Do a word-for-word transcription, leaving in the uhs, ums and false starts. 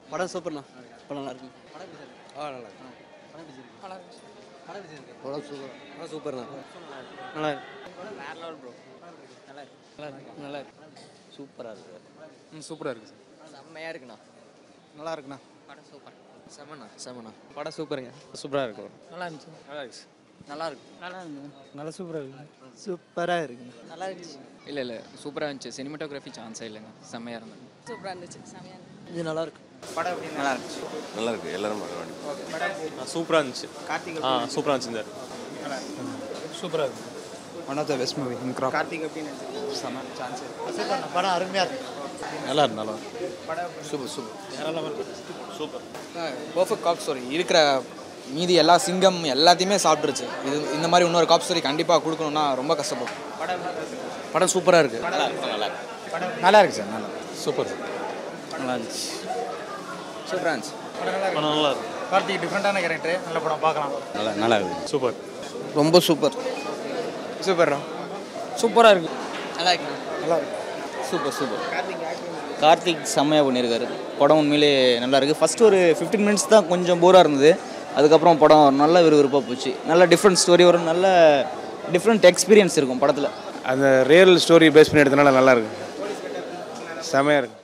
படம் சூப்பர்ண்ணா. படம் நல்லா இருக்கு. ஆ நல்லா இருக்கு. படம் சூப்பர். படம் சூப்பர்ண்ணா. நல்லா இருக்கு. வேற லெவல் ப்ரோ. நல்லா இருக்கு. நல்லா இருக்கு. நல்லா இருக்கு. சூப்பராக இருக்கு. ம் சூப்பராக இருக்குது சார். செம்மையாக இருக்குண்ணா. நல்லா இருக்குண்ணா. படம் சூப்பர். செம்மண்ணா செம்மண்ணா. படம் சூப்பருங்க. சூப்பராக இருக்கு. நல்லா இருந்துச்சு. நல்லா இருக்கு. நல்லா இருக்கு. நல்லா இருக்கு. நல்லா சூப்பராக இருக்கு. சூப்பராக இருக்குங்க. நல்லா இருந்துச்சு. இல்லை இல்லை சூப்பராக இருந்துச்சு. சினிமாட்டோகிராஃபி சான்ஸே இல்லைங்க. செம்மையாக இருந்தது. சூப்பராக இருந்துச்சு. செம்மையாக இருந்துச்சு. இது நல்லா இருக்கு. படம் எப்படி நல்லா இருந்துச்சு? நல்லா இருக்கு. எல்லாரும் பார்க்க சூப்பராக இருந்துச்சு. கார்த்திக் ஆ சூப்பராக இருந்துச்சு. சூப்பராக இருக்கு. One of the best movie in crap. Karthik எப்படி நடிச்சிருக்காரு? செம சான்ஸ். படம் அருமையாக இருக்கு. நல்லா இருக்கு. நல்லா இருக்கு. படம் சூப்பர் சூப்பர் வேற level. Super. Perfect cop story. இருக்கிற மீதி எல்லா சிங்கம் எல்லாத்தையுமே சாப்பிட்டுருச்சு. இது இந்த மாதிரி இன்னொரு காப் ஸ்டோரி கண்டிப்பாக கொடுக்கணும்னா ரொம்ப கஷ்டப்படும். படம் படம் சூப்பராக இருக்கு. நல்லா இருக்கு. நல்லா இருக்கு. நல்லா இருக்கு சார். நல்லா சூப்பர். நல்லா இருந்துச்சு. சூப்பராக இருந்துச்சு. படம் நல்லா இருக்கு. கார்த்திக் டிஃப்ரெண்டான கேரக்டர், நல்ல படம் பார்க்கலாம். நல்லா நல்லா இருக்கு. சூப்பர். ரொம்ப சூப்பர். சூப்பர். சூப்பராக இருக்கு. நல்லா இருக்கு. நல்லா இருக்கு. Super super. Karthik acting Karthik செம்மையாக பண்ணியிருக்காரு. படம் உண்மையிலே நல்லா இருக்குது. ஃபஸ்ட்டு ஒரு ஃபிஃப்டீன் மினிட்ஸ் தான் கொஞ்சம் போராக இருந்தது. அதுக்கப்புறம் படம் நல்ல விறுவிறுப்பாக போச்சு. நல்ல டிஃப்ரெண்ட் ஸ்டோரி, ஒரு நல்ல டிஃப்ரெண்ட் எக்ஸ்பீரியன்ஸ் இருக்கும் படத்தில். அந்த ரியல் ஸ்டோரி பேஸ் பண்ணி எடுத்தனால நல்லா இருக்கு. செமையாக இருக்குது.